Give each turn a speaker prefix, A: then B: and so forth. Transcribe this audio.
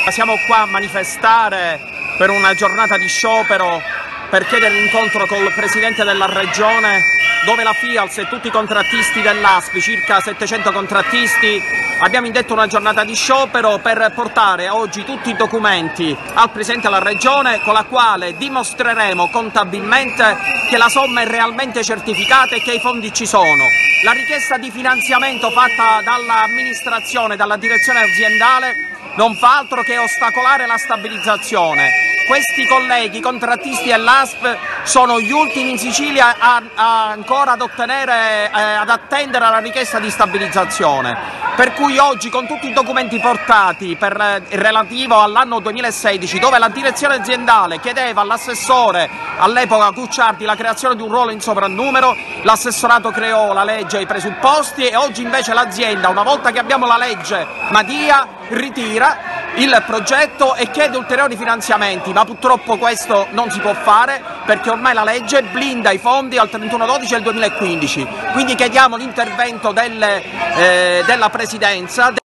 A: Siamo qua a manifestare per una giornata di sciopero per chiedere l'incontro col Presidente della Regione, dove la FIALS e tutti i contrattisti dell'ASPI, circa 700 contrattisti, abbiamo indetto una giornata di sciopero per portare oggi tutti i documenti al Presidente della Regione, con la quale dimostreremo contabilmente che la somma è realmente certificata e che i fondi ci sono. La richiesta di finanziamento fatta dall'amministrazione, dalla direzione aziendale, non fa altro che ostacolare la stabilizzazione. Questi colleghi contrattisti dell'ASP sono gli ultimi in Sicilia ancora ad attendere la richiesta di stabilizzazione. Per cui oggi, con tutti i documenti portati relativo all'anno 2016, dove la direzione aziendale chiedeva all'assessore all'epoca Cucciardi la creazione di un ruolo in soprannumero, l'assessorato creò la legge e i presupposti, e oggi invece l'azienda, una volta che abbiamo la legge Madia, ritira il progetto e chiede ulteriori finanziamenti, ma purtroppo questo non si può fare perché ormai la legge blinda i fondi al 31/12 del 2015. Quindi chiediamo l'intervento della Presidenza.